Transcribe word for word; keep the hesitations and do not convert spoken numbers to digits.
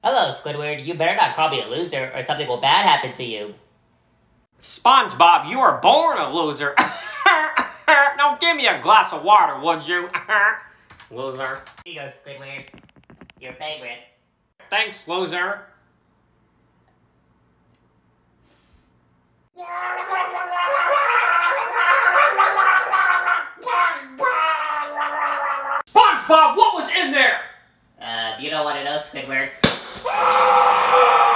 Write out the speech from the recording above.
Hello, Squidward. You better not call me a loser, or something will bad happen to you. SpongeBob, you were born a loser. Now give me a glass of water, would you? Loser. Here you go, Squidward. Your favorite. Thanks, loser. SpongeBob, what was in there? Uh, you don't want to know, Squidward.